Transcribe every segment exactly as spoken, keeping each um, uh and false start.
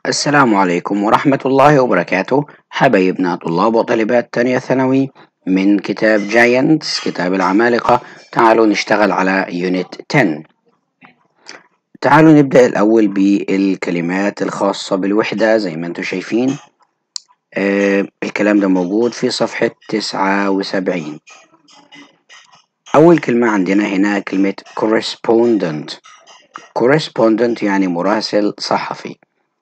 السلام عليكم ورحمة الله وبركاته. حبايبنا طلاب وطالبات تانية ثانوي من كتاب جاينتس، كتاب العمالقة. تعالوا نشتغل على يونت عشرة. تعالوا نبدأ الأول بالكلمات الخاصة بالوحدة. زي ما انتم شايفين آه الكلام ده موجود في صفحة تسعة وسبعين. أول كلمة عندنا هنا كلمة correspondent. correspondent يعني مراسل صحفي.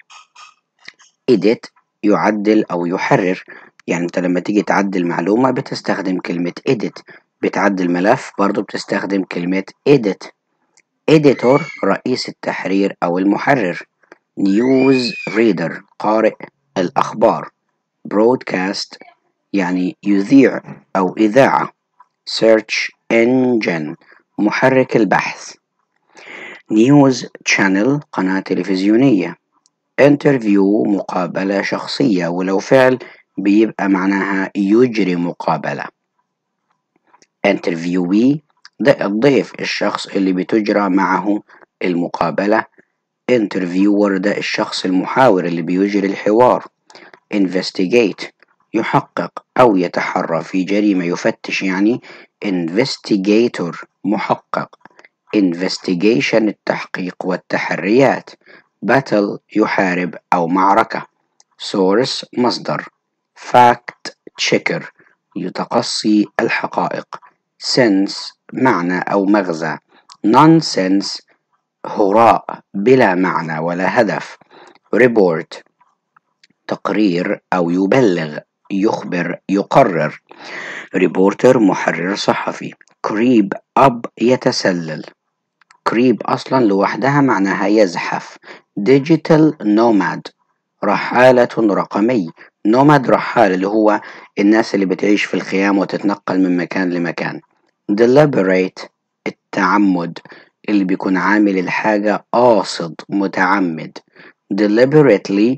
edit يعدل أو يحرر، يعني أنت لما تيجي تعدل معلومة بتستخدم كلمة edit. بتعدل ملف برضو بتستخدم كلمة edit. editor رئيس التحرير أو المحرر. news reader قارئ الأخبار. broadcast يعني يذيع أو إذاعة. search engine محرك البحث. news channel قناة تلفزيونية. interview مقابلة شخصية، ولو فعل بيبقى معناها يجري مقابلة. interviewee ده الضيف، الشخص اللي بتجرى معه المقابلة. interviewer ده الشخص المحاور اللي بيجري الحوار. investigate يحقق أو يتحرى في جريمة، يفتش يعني investigator محقق. investigation التحقيق والتحريات. battle يحارب أو معركة. source مصدر. fact checker يتقصي الحقائق. sense معنى أو مغزى. nonsense هراء بلا معنى ولا هدف. report تقرير أو يبلغ، يخبر، يقرر. reporter محرر صحفي. creep up يتسلل. كريب أصلا لوحدها معناها يزحف. digital nomad رحالة رقمي. nomad رحال اللي هو الناس اللي بتعيش في الخيام وتتنقل من مكان لمكان. deliberate التعمد، اللي بيكون عامل الحاجة قاصد متعمد. deliberately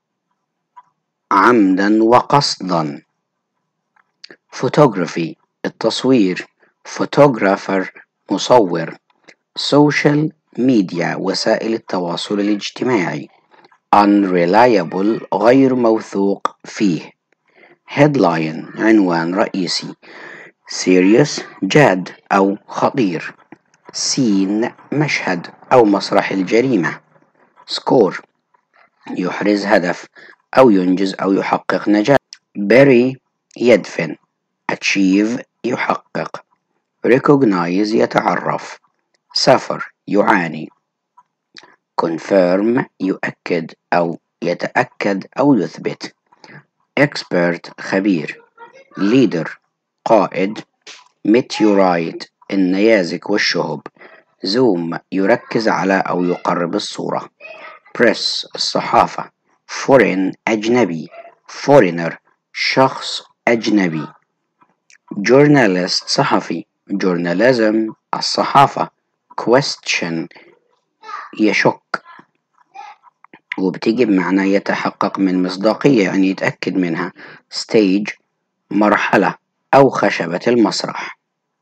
عمدا وقصدا. photography التصوير. photographer مصور. social media وسائل التواصل الاجتماعي. unreliable غير موثوق فيه. headline عنوان رئيسي. serious جاد أو خطير. scene مشهد أو مسرح الجريمة. score يحرز هدف أو ينجز أو يحقق نجاح. bury يدفن. achieve يحقق. recognize يتعرف. suffer يعاني. confirm يؤكد أو يتأكد أو يثبت. expert خبير. leader قائد. meteorite النيازك والشهب. zoom يركز على أو يقرب الصورة. press الصحافة. foreign أجنبي. foreigner شخص أجنبي. journalist صحفي. journalism الصحافة. question يشك، وبتيجي بمعنى يتحقق من مصداقية يعني يتأكد منها. stage مرحلة أو خشبة المسرح.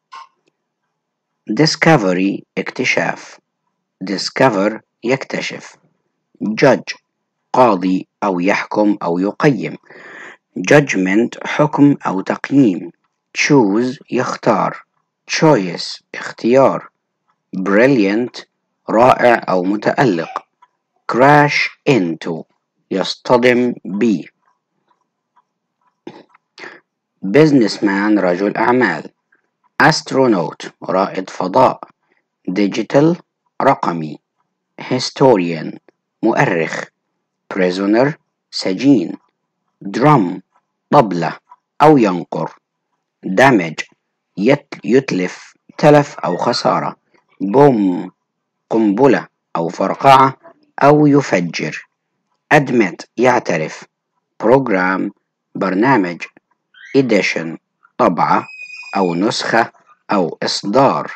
discovery اكتشاف. discover يكتشف. judge قاضي أو يحكم أو يقيم. judgment حكم أو تقييم. choose يختار. choice اختيار. brilliant رائع أو متألق. crash into يصطدم ب. businessman رجل أعمال. astronaut رائد فضاء. digital رقمي. historian مؤرخ. prisoner سجين. drum طبلة أو ينقر. damage يتلف، تلف أو خسارة. bomb قنبلة أو فرقعة أو يفجر. admit يعترف. program برنامج. edition طبعة أو نسخة أو إصدار.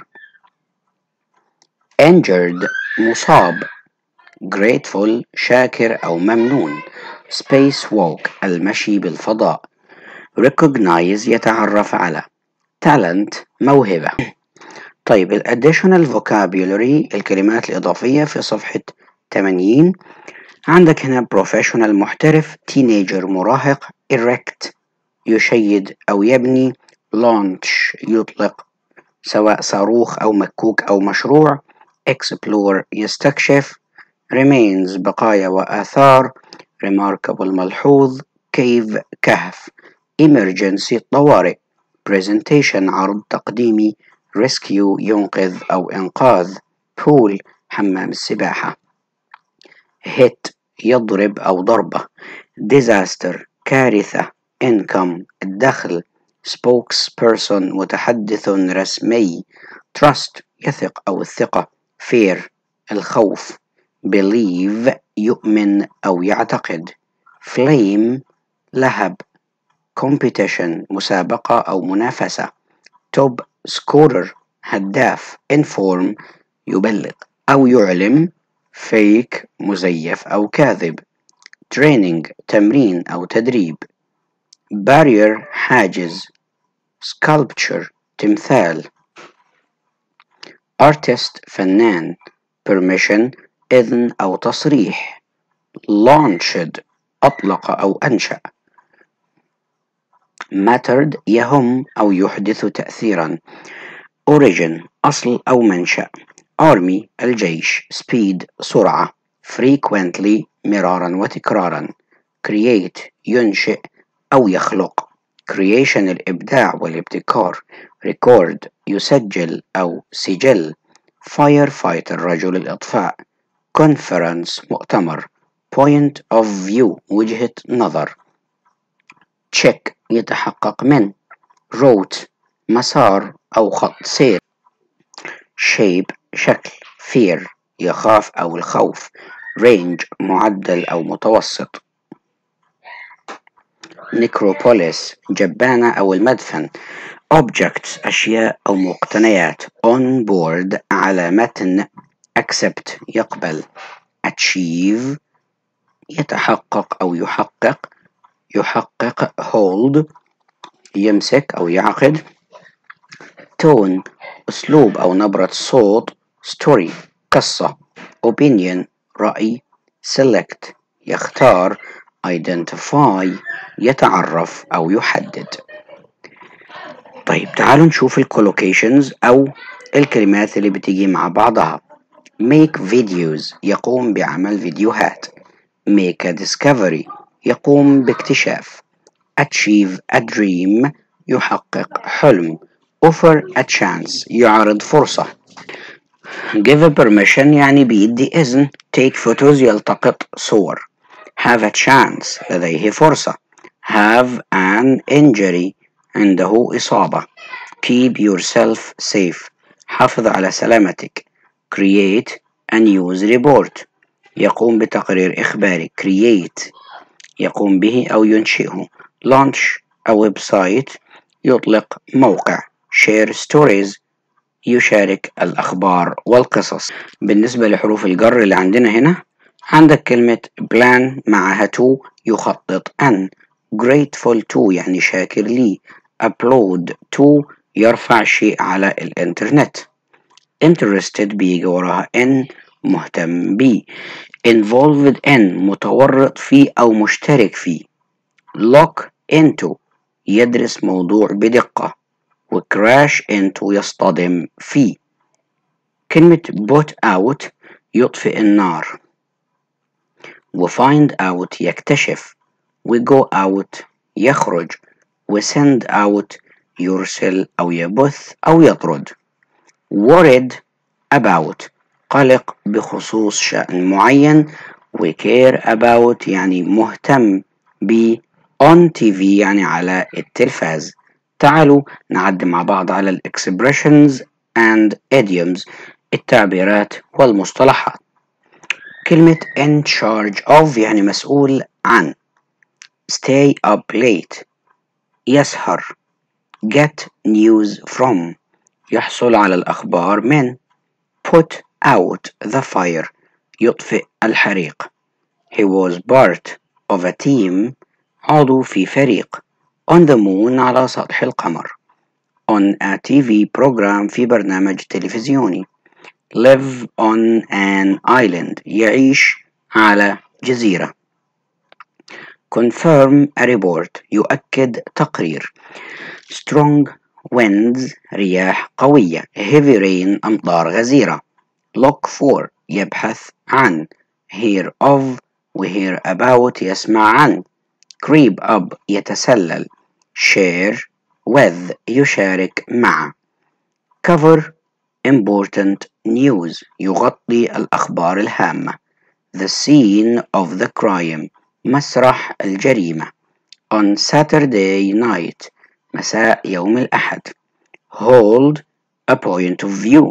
injured مصاب. grateful شاكر أو ممنون. space walk المشي بالفضاء. recognize يتعرف على. talent موهبة. طيب ال additional vocabulary الكلمات الإضافية في صفحة ثمانين. عندك هنا professional محترف، teenager مراهق، erect يشيد أو يبني، launch يطلق سواء صاروخ أو مكوك أو مشروع، explore يستكشف، remains بقايا وآثار، remarkable ملحوظ، cave كهف، emergency طوارئ، presentation عرض تقديمي، rescue ينقذ أو إنقاذ، pool حمام السباحة، hit يضرب أو ضربة، disaster كارثة، income الدخل، spokesperson متحدث رسمي، trust يثق أو الثقة، fear الخوف، believe يؤمن أو يعتقد، flame لهب، competition مسابقة أو منافسة، top scorer هداف، inform يبلغ أو يعلم، fake مزيف أو كاذب، training تمرين أو تدريب، barrier حاجز، sculpture تمثال، artist فنان، permission إذن أو تصريح، launched أطلق أو أنشأ، mattered يهم أو يحدث تأثيرا، origin أصل أو منشأ، army الجيش، speed سرعة، frequently مرارا وتكرارا، create ينشئ أو يخلق، creation الإبداع والابتكار، record يسجل أو سجل، firefighter رجل الإطفاء، conference مؤتمر، point of view وجهة نظر، check يتحقق من، route مسار أو خط سير، shape شكل، fear يخاف أو الخوف، range معدل أو متوسط، necropolis جبانة أو المدفن، objects أشياء أو مقتنيات، on board على متن، accept يقبل، achieve يتحقق أو يحقق، يحقق hold يمسك أو يعقد، tone أسلوب أو نبرة صوت، story قصة، opinion رأي، select يختار، identify يتعرف أو يحدد. طيب تعالوا نشوف الكولوكيشنز أو الكلمات اللي بتيجي مع بعضها. make videos يقوم بعمل فيديوهات، make a discovery يقوم باكتشاف، achieve a dream يحقق حلم، offer a chance يعرض فرصة، give a permission يعني بيدي إذن، take photos يلتقط صور، have a chance لديه فرصة، have an injury عنده إصابة، keep yourself safe حافظ على سلامتك، create a news report يقوم بتقرير إخباري، create يقوم به أو ينشئه، launch a website يطلق موقع، share stories يشارك الأخبار والقصص. بالنسبة لحروف الجر اللي عندنا هنا، عندك كلمة plan معها to يخطط أن، grateful to يعني شاكر لي، upload to يرفع شيء على الإنترنت، interested بيجي وراها in مهتم بيه، involved in متورط فيه أو مشترك فيه، look into يدرس موضوع بدقة، وcrash into يصطدم فيه. كلمة put out يطفئ النار، وfind out يكتشف، وgo out يخرج، وsend out يرسل أو يبث أو يطرد، worried about قلق بخصوص شأن معين، وcare about يعني مهتم ب، on تي في يعني على التلفاز. تعالوا نعد مع بعض على ال expressions and idioms التعبيرات والمصطلحات. كلمة in charge of يعني مسؤول عن، stay up late يسهر، get news from يحصل على الأخبار من، put out the fire يطفئ الحريق، he was part of a team عضو في فريق، on the moon على سطح القمر، on a تي في program في برنامج تلفزيوني، live on an island يعيش على جزيرة. confirm a report يؤكد تقرير. strong winds رياح قوية. heavy rain أمطار غزيرة. look for يبحث عن. hear of و hear about يسمع عن. creep up يتسلل. share with يشارك مع. cover important news يغطي الأخبار الهامة. the scene of the crime مسرح الجريمة. on Saturday night مساء يوم الأحد. hold a point of view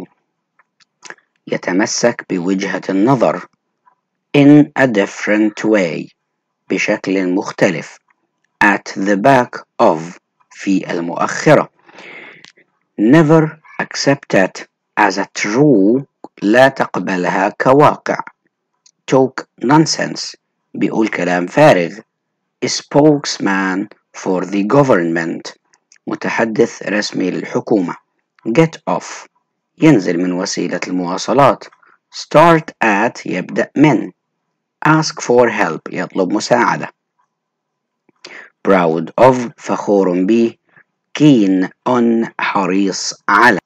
يتمسك بوجهة النظر. in a different way بشكل مختلف. at the back of في المؤخرة. never accept it as a true لا تقبلها كواقع. talk nonsense بيقول كلام فارغ. spokesman for the government متحدث رسمي للحكومة. get off ينزل من وسيلة المواصلات. start at يبدأ من. ask for help يطلب مساعدة. proud of فخور به. keen on حريص على.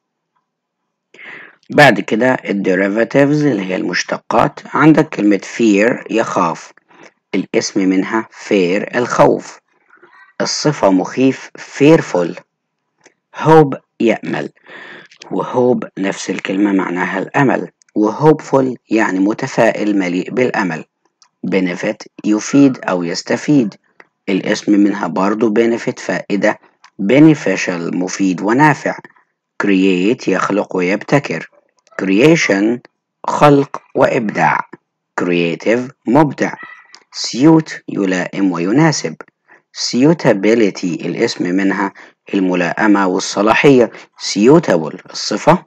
بعد كده الديريفاتيفز اللي هي المشتقات. عندك كلمة fear يخاف، الاسم منها fear الخوف. الصفة مخيف fearful. hope يأمل، وhope نفس الكلمة معناها الأمل، وhopeful يعني متفائل مليء بالأمل. benefit يفيد أو يستفيد، الاسم منها برضو benefit فائدة. beneficial مفيد ونافع. create يخلق ويبتكر. creation خلق وإبداع. creative مبدع. suit يلائم ويناسب. suitability الاسم منها الملائمة والصلاحية. suitable الصفة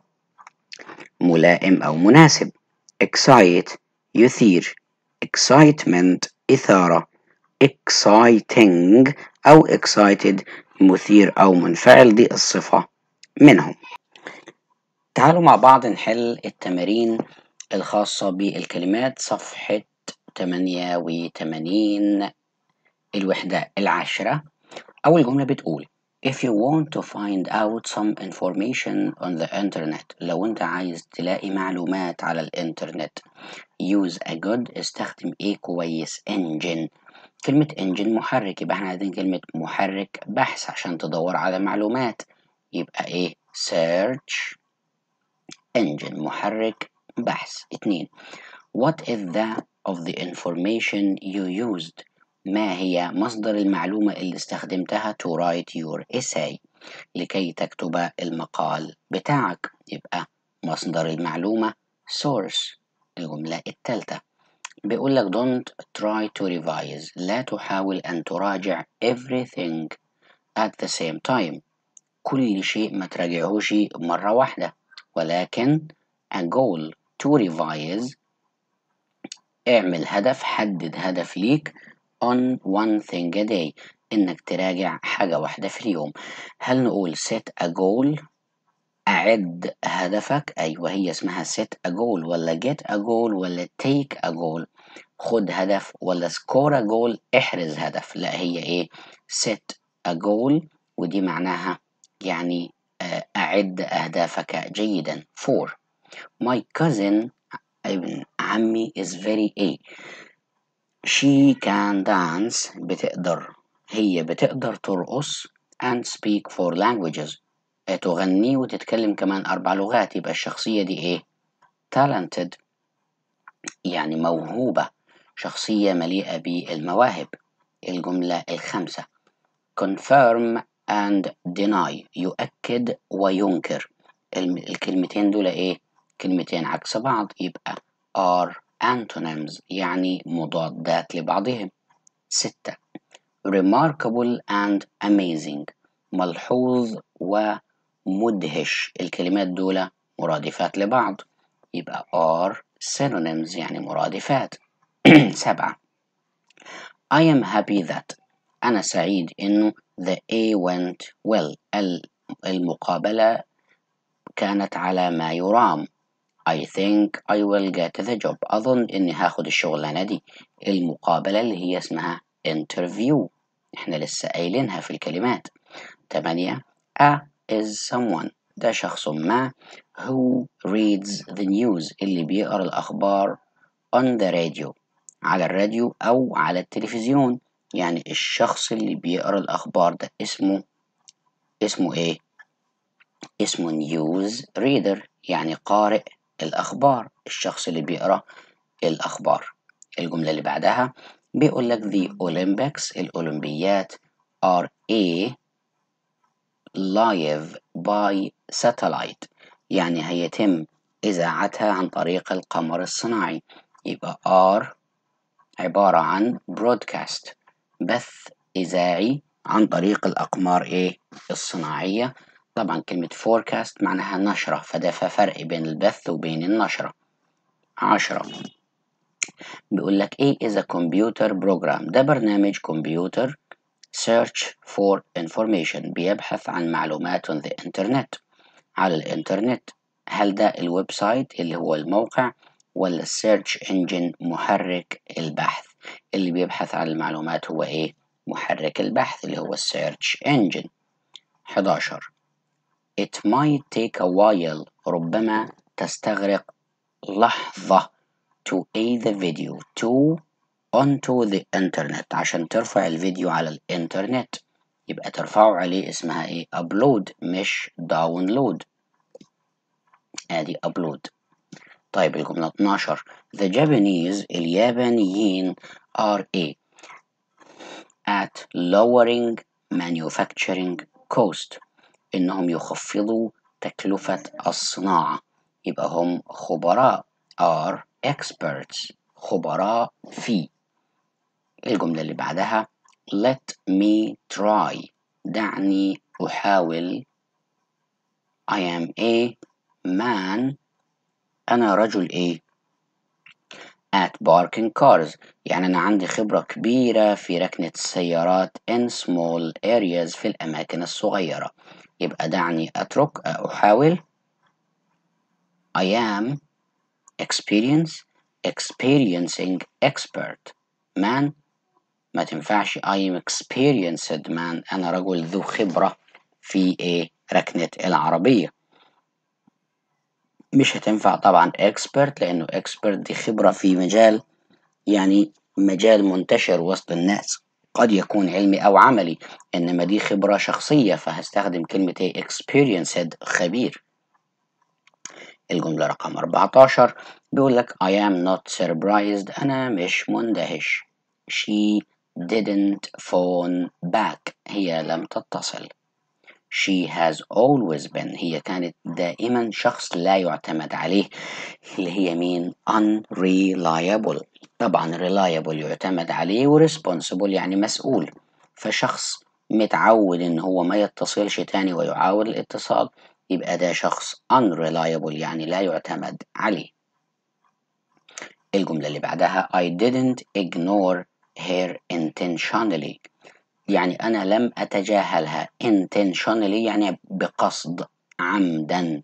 ملائم أو مناسب. excite يثير. excitement إثارة. exciting أو excited مثير أو منفعل، دي الصفة منهم. تعالوا مع بعض نحل التمارين الخاصة بالكلمات صفحة ثمانية وثمانين الوحدة العاشرة. أول جملة بتقول if you want to find out some information on the internet لو أنت عايز تلاقي معلومات على الإنترنت use a good استخدم إيه كويس engine. كلمة engine محرك، يبقى احنا عايزين كلمة محرك بحث عشان تدور على معلومات، يبقى إيه search engine محرك بحث. اتنين what is the of the information you used ما هي مصدر المعلومة اللي استخدمتها to write your essay لكي تكتب المقال بتاعك، يبقى مصدر المعلومة source. الجملة الثالثة بيقول لك don't try to revise لا تحاول أن تراجع everything at the same time كل شيء ما تراجعهوش مرة واحدة، ولكن a goal to revise اعمل هدف، حدد هدف ليك on one thing a day إنك تراجع حاجة واحدة في اليوم. هل نقول set a goal أعد هدفك؟ أيوة هي اسمها set a goal، ولا get a goal، ولا take a goal. خد هدف ولا score a goal احرز هدف. لا هي إيه set a goal، ودي معناها يعني أعد أهدافك جيدا. four my cousin ابن عمي is very a she can dance بتقدر هي بتقدر ترقص and speak four languages تغني وتتكلم كمان أربع لغات، يبقى الشخصية دي إيه talented يعني موهوبة، شخصية مليئة بالمواهب. الجملة الخامسة confirm and deny يؤكد وينكر. الكلمتين دول إيه كلمتين عكس بعض، يبقى are antonyms يعني مضادات لبعضهم. ستة remarkable and amazing ملحوظ ومدهش، الكلمات دول مرادفات لبعض، يبقى are synonyms يعني مرادفات. سبعة I am happy that أنا سعيد إنه the A went well المقابلة كانت على ما يرام. I think I will get the job. أظن إني هاخد الشغلانة دي. المقابلة اللي هي اسمها interview. إحنا لسه قايلينها في الكلمات. تمانية. A is someone. ده شخص ما who reads the news اللي بيقرأ الأخبار on the radio على الراديو أو على التلفزيون. يعني الشخص اللي بيقرأ الأخبار ده اسمه اسمه إيه؟ اسمه news reader يعني قارئ الأخبار، الشخص اللي بيقرأ الأخبار. الجملة اللي بعدها بيقول لك the Olympics الأولمبيات are a live by satellite يعني هيتم إذاعتها عن طريق القمر الصناعي. يبقى are عبارة عن broadcast بث إذاعي عن طريق الأقمار إيه الصناعية. طبعا كلمة forecast معناها نشرة، فده فرق بين البث وبين النشرة. عشرة بيقول لك إيه is a computer program. ده برنامج كمبيوتر search for information بيبحث عن معلومات on the internet على الإنترنت. هل ده الويب سايت اللي هو الموقع ولا السيرش انجن محرك البحث؟ اللي بيبحث عن المعلومات هو ايه؟ محرك البحث اللي هو السيرش انجن. حداشر It might take a while ربما تستغرق لحظة to add the video to onto the internet عشان ترفع الفيديو على الإنترنت. يبقى ترفعه عليه اسمها ايه؟ upload مش download. ادي upload. طيب الجملة اتناشر The Japanese اليابانيين are a at lowering manufacturing cost إنهم يخفضوا تكلفة الصناعة. يبقى هم خبراء are experts خبراء في. الجملة اللي بعدها let me try دعني أحاول. I am a man أنا رجل إيه؟ at parking cars يعني أنا عندي خبرة كبيرة في ركنة السيارات in small areas في الأماكن الصغيرة. يبقى دعني أترك أحاول. I am experience experiencing expert man ما تنفعش I am experienced man أنا رجل ذو خبرة في إيه؟ ركنة العربية. مش هتنفع طبعا expert لأنه expert دي خبرة في مجال يعني مجال منتشر وسط الناس قد يكون علمي أو عملي، إنما دي خبرة شخصية فهستخدم كلمة إيه experienced خبير. الجملة رقم أربعتاشر بيقول لك I am not surprised أنا مش مندهش. She didn't phone back هي لم تتصل. She has always been هي كانت دائما شخص لا يعتمد عليه اللي هي مين؟ unreliable. طبعا reliable يعتمد عليه و responsible يعني مسؤول، فشخص متعود ان هو ما يتصلش تاني ويعاود الاتصال يبقى ده شخص unreliable يعني لا يعتمد عليه. الجملة اللي بعدها I didn't ignore her intentionally يعني أنا لم أتجاهلها intentionally يعني بقصد عمدا.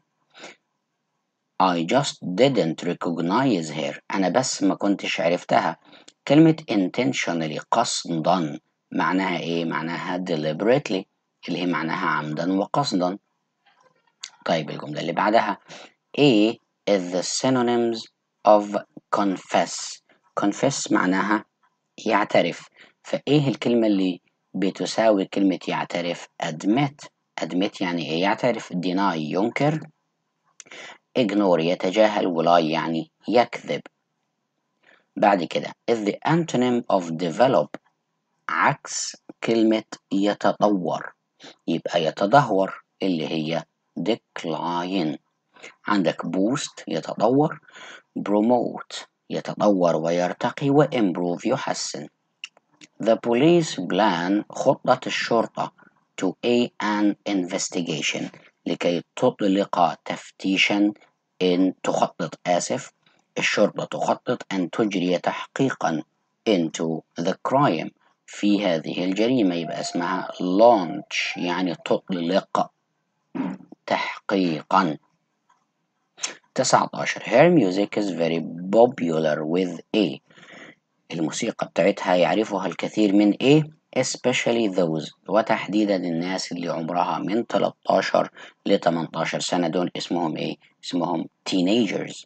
I just didn't recognize her أنا بس ما كنتش عرفتها. كلمة intentionally قصدا معناها إيه؟ معناها deliberately اللي هي معناها عمدا وقصدا. طيب الجملة اللي بعدها A is the synonyms of confess. confess معناها يعترف، فإيه الكلمة اللي بتساوي كلمة يعترف؟ admit. admit يعني إيه؟ يعترف. deny ينكر. ignore يتجاهل. وlie يعني يكذب. بعد كده is the antonym of develop عكس كلمة يتطور يبقى يتدهور اللي هي decline. عندك boost يتطور promote يتطور ويرتقي و improve يحسن. The police plan خطة الشرطة to a an investigation لكي تطلق تفتيشا إن تخطط آسف الشرطة تخطط أن تجري تحقيقا into the crime في هذه الجريمة يبقى اسمها launch يعني تطلق تحقيقا. تسعتاشر Her music is very popular with A. الموسيقى بتاعتها يعرفها الكثير من A especially those وتحديدا الناس اللي عمرها من تلتاشر ل تمنتاشر سنة دول اسمهم إيه؟ اسمهم teenagers.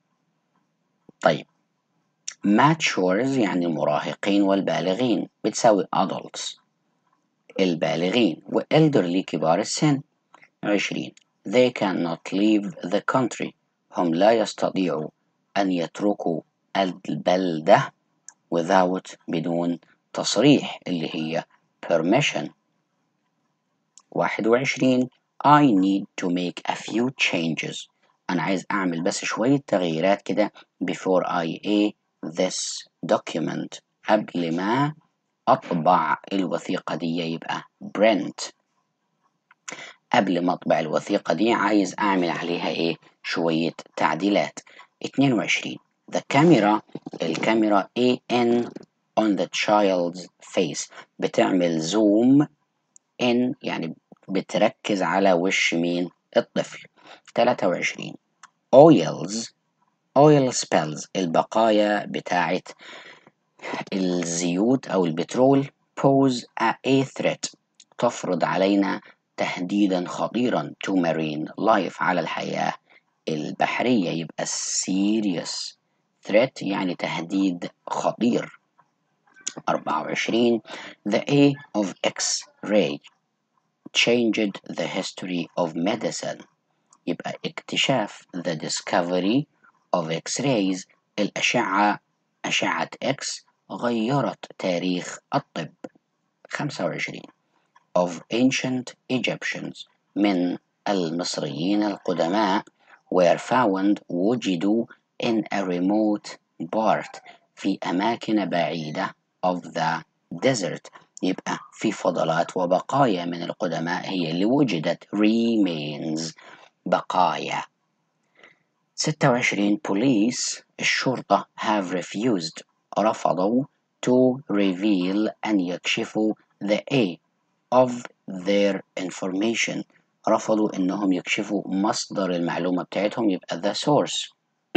طيب matures يعني المراهقين والبالغين بتساوي adults البالغين و elderly كبار السن. عشرين They cannot leave the country هم لا يستطيعوا أن يتركوا البلدة without بدون تصريح اللي هي permission. واحد وعشرين I need to make a few changes أنا عايز أعمل بس شوية تغييرات كده before I a this document قبل ما أطبع الوثيقة دي يبقى print. قبل ما أطبع الوثيقة دي عايز أعمل عليها إيه شوية تعديلات. اتنين وعشرين The camera الكاميرا A N on the child's face بتعمل زوم in يعني بتركز على وش مين الطفل. تلاتة وعشرين oils oil spills البقايا بتاعت الزيوت أو البترول pose a threat تفرض علينا تهديدا خطيرا to marine life على الحياة البحرية يبقى serious threat يعني تهديد خطير. أربعة وعشرين The A of X-ray changed the history of medicine يبقى اكتشاف the discovery of X-rays الأشعة أشعة X غيرت تاريخ الطب. خمسة وعشرين of ancient Egyptians من المصريين القدماء were found وجدوا in a remote part في أماكن بعيدة of the desert يبقى في فضلات وبقايا من القدماء هي اللي وجدت remains بقايا. ستة وعشرين police الشرطة have refused رفضوا to reveal أن يكشفوا the A of their information رفضوا إنهم يكشفوا مصدر المعلومة بتاعتهم يبقى the source.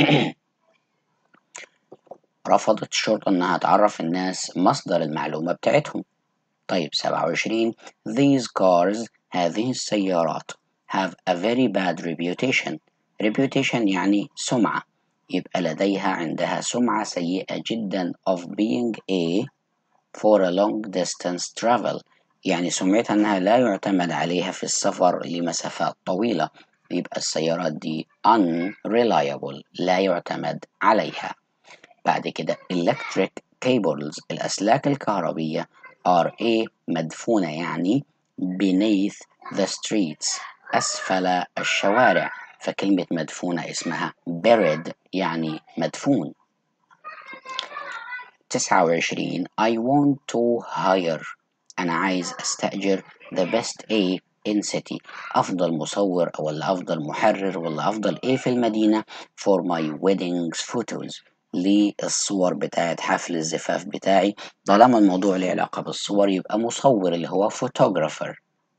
رفضت الشرطة إنها تعرف الناس مصدر المعلومة بتاعتهم. طيب سبعة وعشرين these cars هذه السيارات have a very bad reputation reputation يعني سمعة يبقى لديها عندها سمعة سيئة جدا of being a for a long distance travel يعني سمعتها أنها لا يعتمد عليها في السفر لمسافات طويلة يبقى السيارات دي unreliable لا يعتمد عليها. بعد كده electric cables الأسلاك الكهربية are a مدفونة يعني beneath the streets أسفل الشوارع فكلمة مدفونة اسمها buried يعني مدفون. تسعة وعشرين I want to hire أنا عايز أستأجر the best A in city أفضل مصور ولا أفضل محرر ولا أفضل A في المدينة for my weddings photos للصور بتاعت حفل الزفاف بتاعي طالما الموضوع له علاقة بالصور يبقى مصور اللي هو photographer.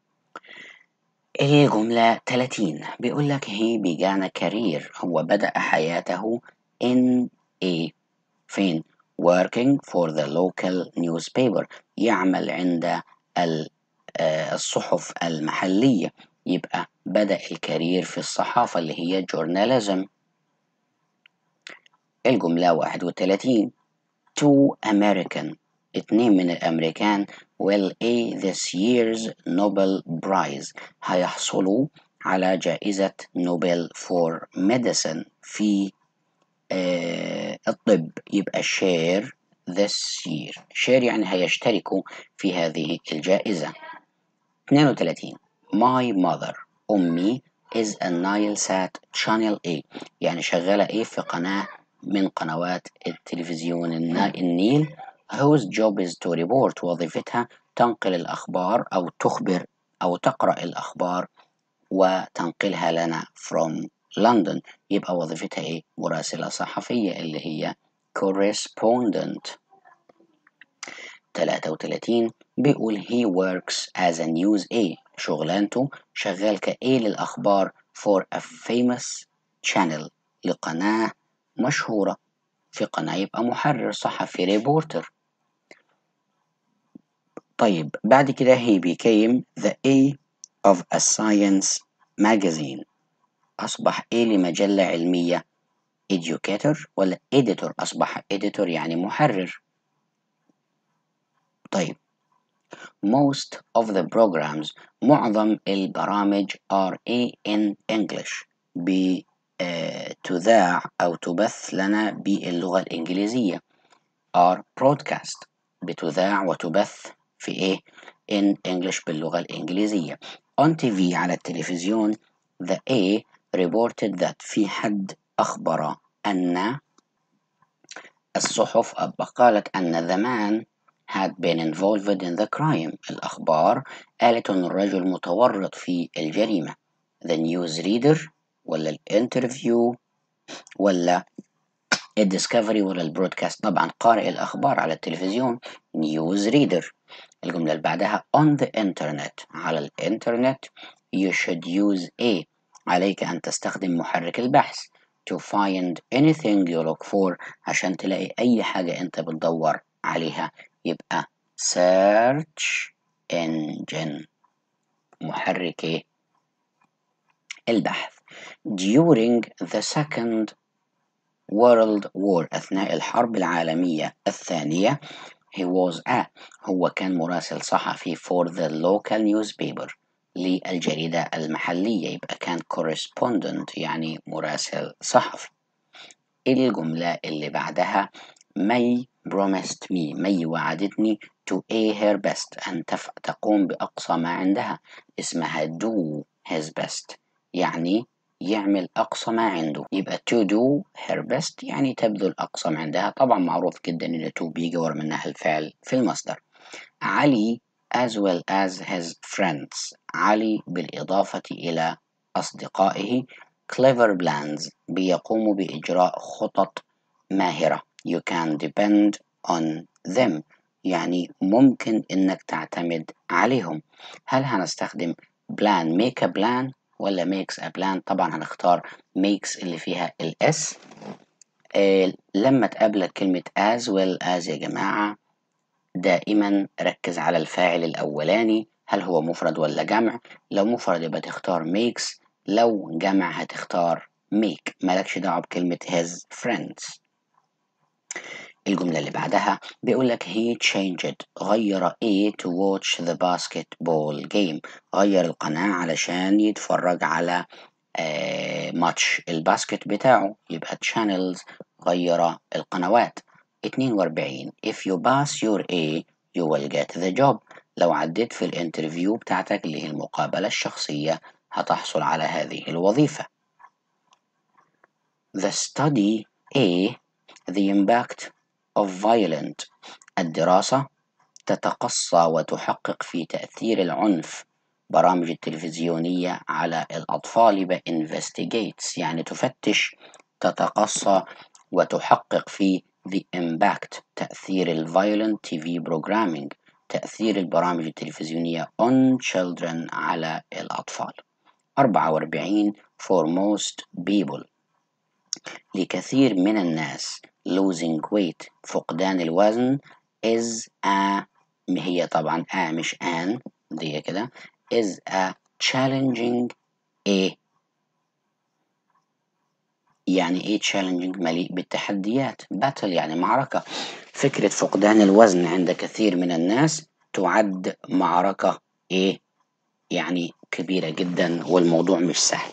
الجملة ثلاثين بيقول لك he began a career هو بدأ حياته in a فين working for the local newspaper يعمل عند الصحف المحلية يبقى بدأ الكارير في الصحافة اللي هي journalism. الجملة واحد وثلاثين two American اتنين من الأمريكان will a this year's Nobel Prize هيحصلوا على جائزة نوبل for medicine في آه الطب يبقى share this year share يعني هيشتركوا في هذه الجائزة. اثنين وثلاثين my mother أمي is a Nilesat channel A يعني شغالة إيه في قناة من قنوات التلفزيون النيل whose job is to report وظيفتها تنقل الأخبار أو تخبر أو تقرأ الأخبار وتنقلها لنا from لندن يبقى وظيفتها إيه مراسلة صحفية اللي هي correspondent. ثلاثة وثلاثين بيقول he works as a news A شغلانته شغال كإيه للأخبار for a famous channel لقناة مشهورة. في قناة يبقى محرر صحفي ريبورتر. طيب بعد كده he became the A of a science magazine. أصبح A لمجلة علمية educator ولا editor؟ أصبح editor يعني محرر. طيب most of the programs معظم البرامج are A in English بتذاع أو تبث لنا باللغة الإنجليزية. are broadcast بتذاع وتبث في إيه in English باللغة الإنجليزية. on تي في على التلفزيون the A reported that في حد أخبر أن الصحف قالت أن the man had been involved in the crime. الأخبار قالت أن الرجل متورط في الجريمة. the news reader ولا الانترفيو ولا الديسكفري ولا البرودكاست؟ طبعا قارئ الأخبار على التلفزيون news reader. الجملة اللي بعدها on the internet على الإنترنت you should use a عليك أن تستخدم محرك البحث to find anything you look for عشان تلاقي أي حاجة أنت بتدور عليها. يبقى search engine محرك البحث. during the second world war أثناء الحرب العالمية الثانية he was a هو كان مراسل صحفي for the local newspaper للجريدة المحلية. يبقى كان correspondent يعني مراسل صحفي. الجملة اللي بعدها May promised me May وعدتني to a her best أن تف... تقوم بأقصى ما عندها. اسمها do his best يعني يعمل أقصى ما عنده. يبقى to do her best يعني تبذل أقصى ما عندها. طبعا معروف جدا إن to بيجي ورا منها الفعل في المصدر. علي as well as his friends علي بالإضافة إلى أصدقائه clever plans بيقوموا بإجراء خطط ماهرة. you can depend on them يعني ممكن إنك تعتمد عليهم. هل هنستخدم plan make a plan ولا makes a plan؟ طبعا هنختار makes اللي فيها الاس. آه لما تقابلك كلمة as well as يا جماعة دائما ركز على الفاعل الأولاني هل هو مفرد ولا جمع. لو مفرد يبقى تختار makes، لو جمع هتختار make. مالكش دعوة بكلمة his friends. الجملة اللي بعدها بيقول لك he changed غير A to watch the basketball game غير القناة علشان يتفرج على آه ماتش الباسكت بتاعه. يبقى channels غير القنوات. اتنين وأربعين if you pass your A you will get the job لو عديت في الانترفيو بتاعتك اللي هي المقابلة الشخصية هتحصل على هذه الوظيفة. the study A the impact of violent الدراسة تتقصى وتحقق في تأثير العنف برامج التلفزيونية على الأطفال. يبقى investigates يعني تفتش تتقصى وتحقق في the impact تأثير ال violent تي في programming تأثير البرامج التلفزيونية on children على الأطفال. أربعة وأربعين for most people لكثير من الناس losing weight فقدان الوزن is a هي طبعا a مش an دي كده is a challenging a يعني ايه challenging مليء بالتحديات battle يعني معركة. فكرة فقدان الوزن عند كثير من الناس تعد معركة ايه يعني كبيرة جدا والموضوع مش سهل.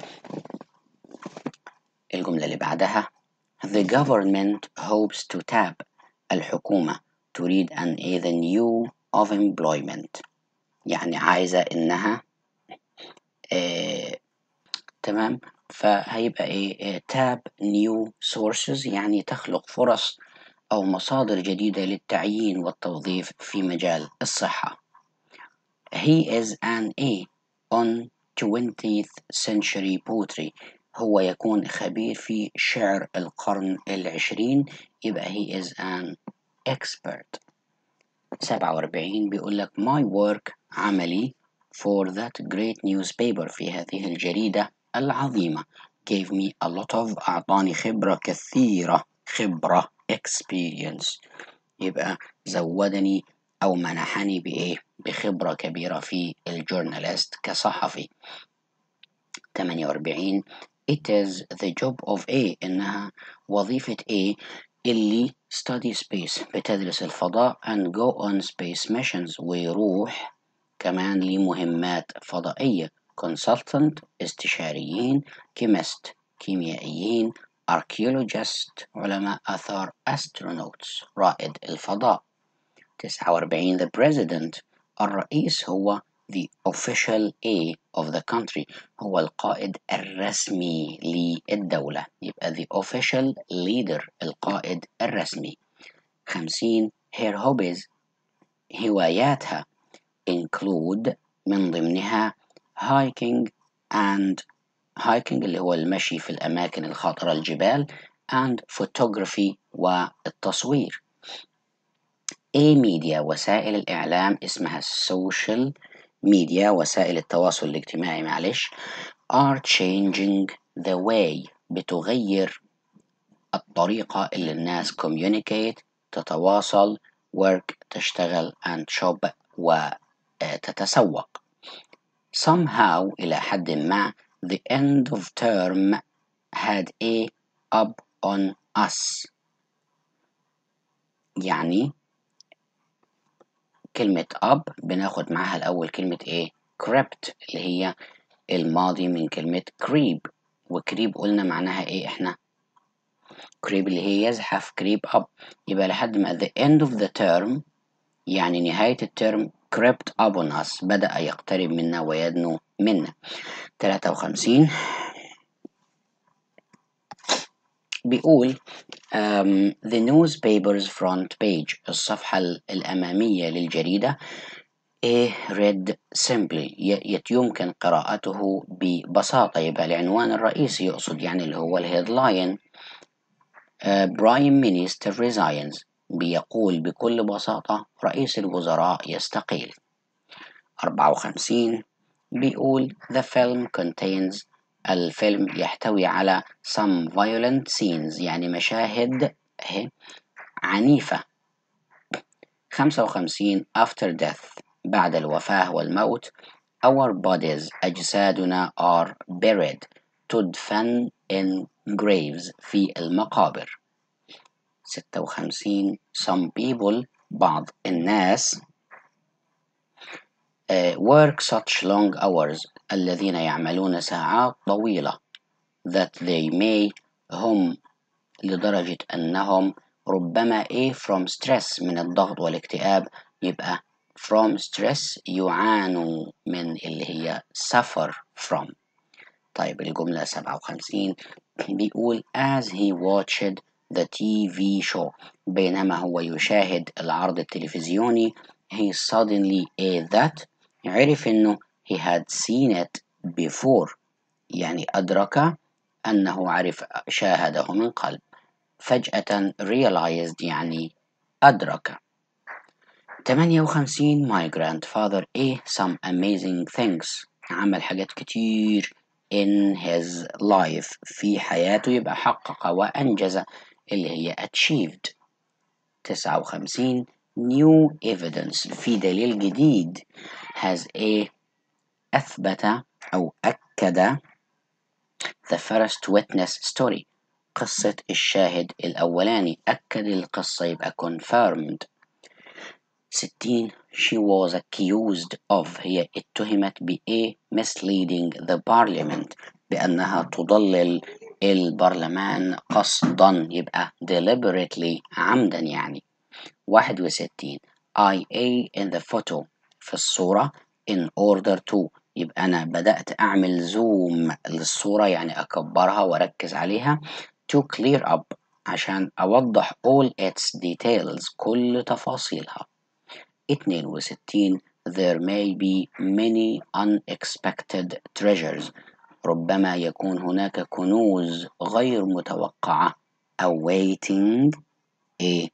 الجملة اللي بعدها The government hopes to tap الحكومة تريد أن إيه the new of employment يعني عايزة إنها إيه تمام. فهيبقى إيه tap new sources يعني تخلق فرص أو مصادر جديدة للتعيين والتوظيف في مجال الصحة. He is an A on twentieth century poetry هو يكون خبير في شعر القرن العشرين. يبقى he is an expert. سبعة وأربعين بيقول لك my work عملي for that great newspaper في هذه الجريدة العظيمة gave me a lot of أعطاني خبرة كثيرة خبرة experience يبقى زودني أو منحني بإيه بخبرة كبيرة في الجورناليست كصحفي. ثمانية وأربعين it is the job of A إنها وظيفة A اللي study space بتدرس الفضاء and go on space missions ويروح كمان لمهمات فضائية consultant استشاريين chemist كيميائيين archaeologist علماء آثار astronauts رائد الفضاء. تسعة وأربعين the president الرئيس هو the official A of the country هو القائد الرسمي للدولة يبقى the official leader القائد الرسمي. خمسين her hobbies هواياتها include من ضمنها hiking and hiking اللي هو المشي في الأماكن الخطرة الجبال and photography والتصوير. A media وسائل الإعلام اسمها social media وسائل التواصل الاجتماعي معلش are changing the way بتغير الطريقة اللي الناس communicate تتواصل work تشتغل and shop وتتسوق. somehow إلى حد ما the end of term had a up on us يعني كلمة up بناخد معاها الأول كلمة إيه crept اللي هي الماضي من كلمة creep وكريب قلنا معناها إيه إحنا creep اللي هي يزحف creep up يبقى لحد ما the end of the term يعني نهاية الترم crept up on us بدأ يقترب منا ويدنو منا. ثلاثة وخمسين بيقول um, the newspaper's front page الصفحة الأمامية للجريدة A read simply يمكن قراءته ببساطة يبقى العنوان الرئيسي يقصد يعني اللي هو الهيدلاين uh, Prime Minister resigns بيقول بكل بساطة رئيس الوزراء يستقيل. أربعة وخمسين بيقول the film contains الفيلم يحتوي على some violent scenes يعني مشاهد عنيفة. خمسة وخمسين after death بعد الوفاة والموت our bodies أجسادنا are buried تدفن in graves في المقابر. ستة وخمسين some people بعض الناس uh, work such long hours الذين يعملون ساعات طويلة that they may هم لدرجة أنهم ربما إيه from stress من الضغط والاكتئاب يبقى from stress يعانوا من اللي هي suffer from. طيب الجملة سبعة وخمسين بيقول as he watched the تي في show بينما هو يشاهد العرض التلفزيوني he suddenly ate that عرف إنه he had seen it before يعني أدرك أنه عرف شاهده من قبل فجأة realized يعني أدرك. ثمانية وخمسين my grandfather ate some amazing things عمل حاجات كتير in his life في حياته يبقى حقق وأنجز اللي هي achieved. تسعة وخمسين new evidence في دليل جديد has a أثبت أو أكد the first witness story قصة الشاهد الأولاني أكد القصة يبقى confirmed. ستين she was accused of هي اتهمت ب a misleading the parliament بأنها تضلل البرلمان قصدا يبقى deliberately عمدا يعني. واحد وستين I A in the photo في الصورة in order to يبقى أنا بدأت أعمل زوم للصورة يعني أكبرها وأركز عليها to clear up عشان أوضح all its details كل تفاصيلها. اثنين وستين there may be many unexpected treasures ربما يكون هناك كنوز غير متوقعة awaiting a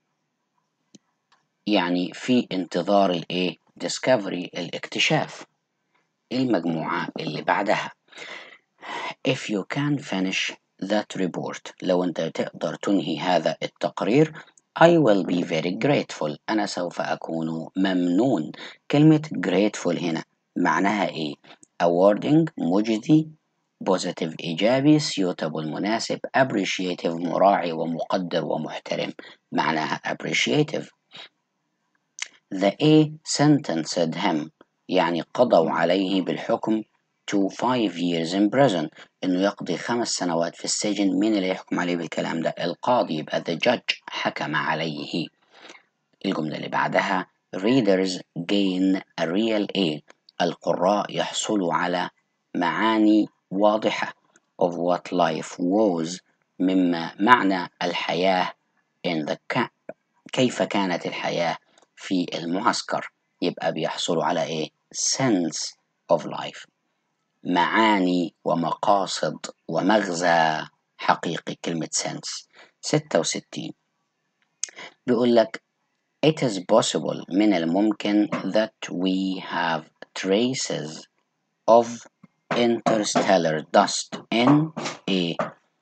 يعني في انتظار الايه discovery الاكتشاف. المجموعة اللي بعدها If you can finish that report لو أنت تقدر تنهي هذا التقرير I will be very grateful أنا سوف أكون ممنون. كلمة grateful هنا معناها إيه؟ awarding مجدي، positive إيجابي، suitable مناسب، appreciative مراعي ومقدر ومحترم، معناها appreciative. The A sentenced him يعني قضوا عليه بالحكم to five years in prison إنه يقضي خمس سنوات في السجن. مين اللي يحكم عليه بالكلام ده؟ القاضي، يبقى the judge حكم عليه. الجملة اللي بعدها readers gain a real A القراء يحصلوا على معاني واضحة of what life was مما معنى الحياة in the camp كيف كانت الحياة في المعسكر. يبقى بيحصلوا على إيه؟ sense of life معاني ومقاصد ومغزى حقيقي كلمة sense. ستة وستين بيقول لك it is possible من الممكن that we have traces of interstellar dust in a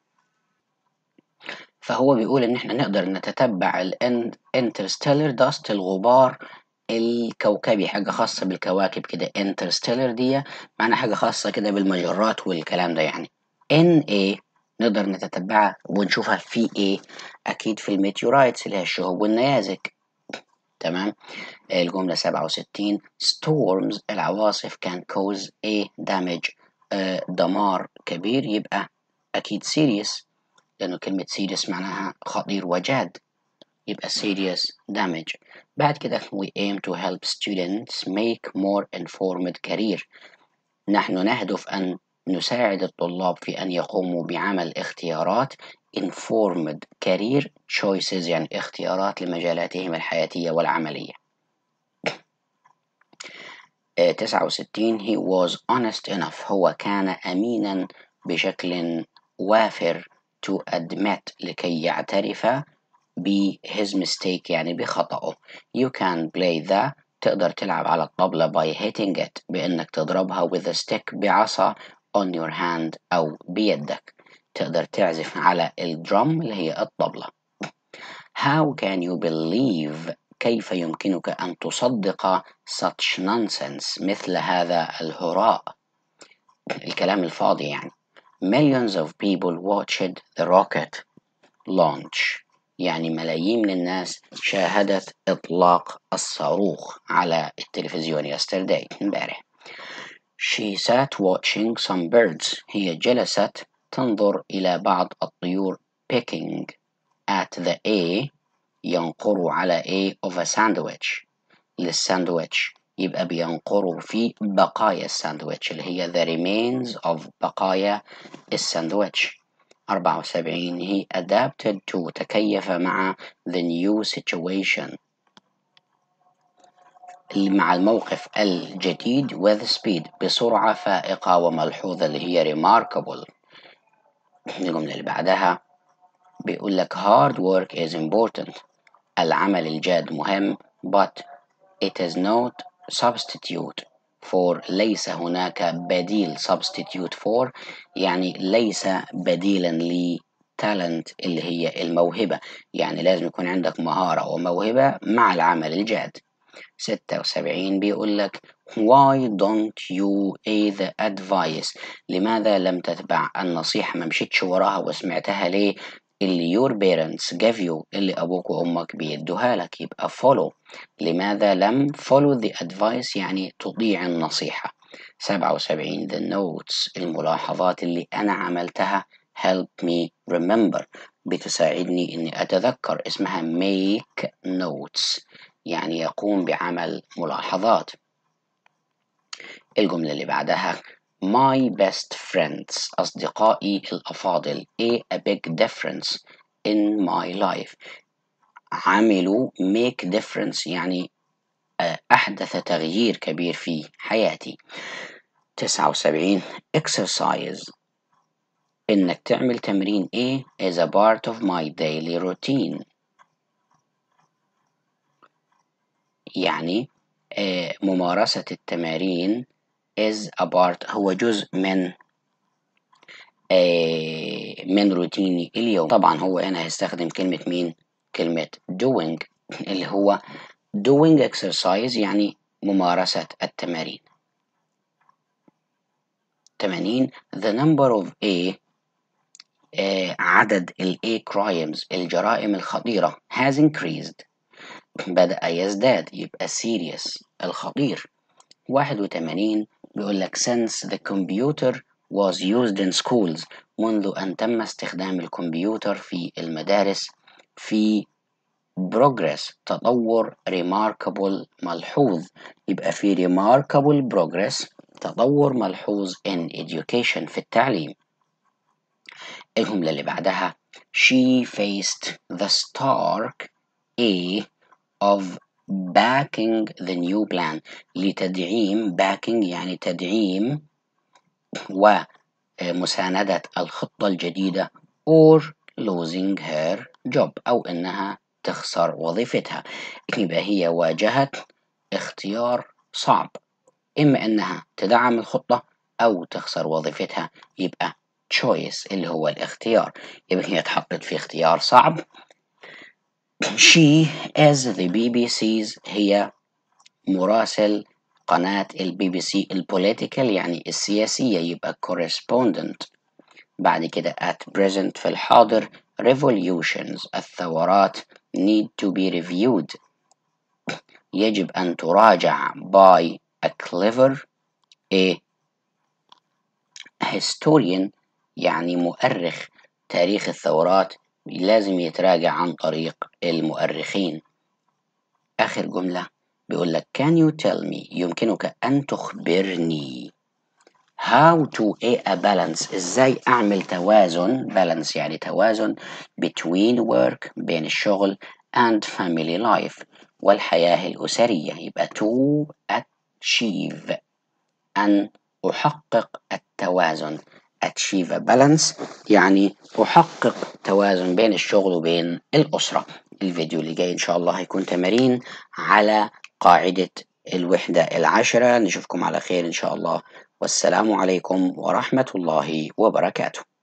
فهو بيقول إن إحنا نقدر نتتبع ال interstellar dust الغبار الكوكبي، حاجة خاصة بالكواكب كده. interstellar دي معنى حاجة خاصة كده بالمجرات والكلام ده يعني. in a نقدر نتتبعها ونشوفها في ايه؟ أكيد في الميتيورايتس اللي هي الشهب والنيازك. تمام. الجملة سبعة وستين storms العواصف can cause a damage آه دمار كبير، يبقى أكيد serious لأنه كلمة serious معناها خطير وجاد، يبقى serious damage. بعد كده we aim to help students make more informed career نحن نهدف أن نساعد الطلاب في أن يقوموا بعمل اختيارات informed career choices يعني اختيارات لمجالاتهم الحياتية والعملية. تسعة وستين he was honest enough هو كان أمينا بشكل وافر to admit لكي يعترف ب his mistake يعني بخطأه. you can play the تقدر تلعب على الطبلة by hitting it بإنك تضربها with a stick بعصا on your hand أو بيدك. تقدر تعزف على الدرام اللي هي الطبلة. how can you believe كيف يمكنك أن تصدق such nonsense مثل هذا الهراء الكلام الفاضي يعني. millions of people watched the rocket launch يعني ملايين من الناس شاهدت إطلاق الصاروخ على التلفزيون yesterday امبارح. she sat watching some birds هي جلست تنظر إلى بعض الطيور picking at the A ينقروا على A of a sandwich للساندويتش، يبقى بينقروا في بقايا الساندويتش اللي هي the remains of بقايا الساندويتش. أربعة وسبعين he adapted to تكيف مع the new situation مع الموقف الجديد with speed بسرعة فائقة وملحوظة اللي هي remarkable. الجملة اللي بعدها بيقول لك hard work is important العمل الجاد مهم but it is not substitute for ليس هناك بديل substitute for يعني ليس بديلا ل talent اللي هي الموهبة، يعني لازم يكون عندك مهارة وموهبة مع العمل الجاد. ستة وسبعين بيقول لك why don't you a the advice لماذا لم تتبع النصيحة ما مشيتش وراها وسمعتها ليه اللي your parents gave you اللي أبوك وأمك بيدوها لك. يبقى follow لماذا لم follow the advice يعني تطيع النصيحة. سبعة وسبعين the notes الملاحظات اللي أنا عملتها help me remember بتساعدني إني أتذكر اسمها make notes يعني يقوم بعمل ملاحظات. الجملة اللي بعدها my best friends أصدقائي الأفاضل a, a big difference in my life عملوا make difference يعني أحدث تغيير كبير في حياتي. تسعة وسبعين exercise إنك تعمل تمرين A is a part of my daily routine يعني ممارسة التمارين is a part هو جزء من آه من روتيني اليوم. طبعا هو هنا هيستخدم كلمة مين؟ كلمة doing، اللي هو doing exercise يعني ممارسة التمارين. ثمانين the number of A آه عدد ال A crimes الجرائم الخطيرة has increased بدأ يزداد، يبقى serious الخطير. واحد وثمانين بيقول لك since the computer was used in schools منذ أن تم استخدام الكمبيوتر في المدارس في progress تطور remarkable ملحوظ، يبقى في remarkable progress تطور ملحوظ in education في التعليم. الجملة اللي بعدها she faced the stark A of backing the new plan لتدعيم backing يعني تدعيم ومساندة الخطة الجديدة or losing her job أو إنها تخسر وظيفتها. يبقى هي واجهت اختيار صعب، إما إنها تدعم الخطة أو تخسر وظيفتها، يبقى choice اللي هو الاختيار، يبقى هي اتحطت في اختيار صعب. she is the بي بي سي's هي مراسل قناة البي بي سي البوليتيكال يعني السياسية، يبقى correspondent. بعد كده at present في الحاضر revolutions الثورات need to be reviewed يجب أن تراجع by a clever a historian يعني مؤرخ تاريخ الثورات لازم يتراجع عن طريق المؤرخين. آخر جملة بيقول لك can you tell me يمكنك أن تخبرني how to a balance إزاي أعمل توازن balance يعني توازن between work بين الشغل and family life والحياة الأسرية، يبقى to achieve أن أحقق التوازن achieve a balance يعني أحقق توازن بين الشغل وبين الأسرة. الفيديو اللي جاي إن شاء الله هيكون تمارين على قاعدة الوحدة العشرة. نشوفكم على خير إن شاء الله، والسلام عليكم ورحمة الله وبركاته.